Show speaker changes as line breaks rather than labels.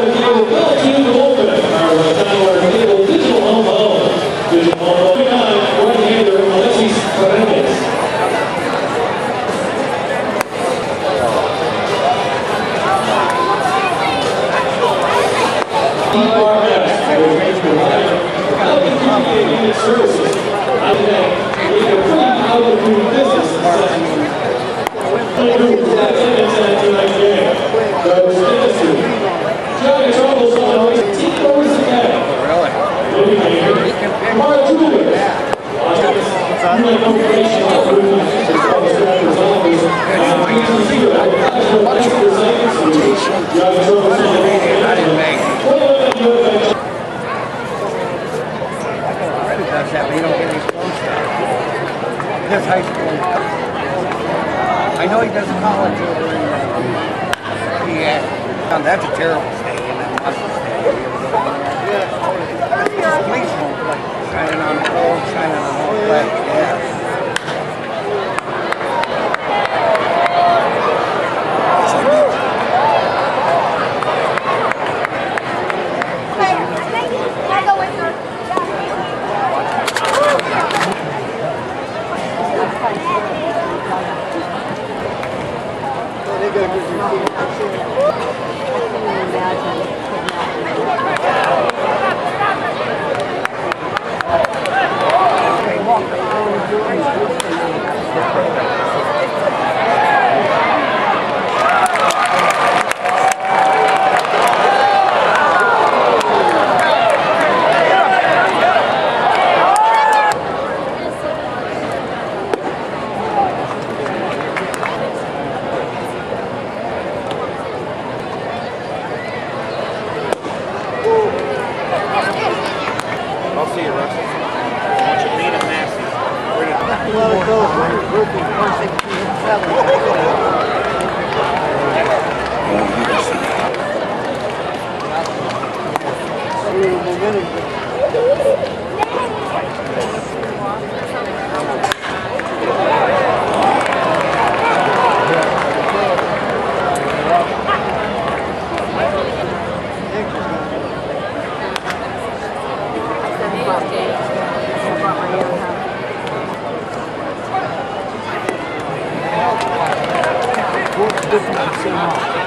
right-hander Alexis Paredes. Services. Out today, we have a pretty out-of-the-blue business. Johnny Troubles on $10 a day. Really? Mark Julia.
Does that, but you don't get any close to it. That's high school. I know he does college over in PA. That's a terrible stadium. That must stadium. Yeah. Police won't play. Shining on the road, shining on the whole play. Yeah.
I'll see you, Russ. Watch it beat him nasty.
Different.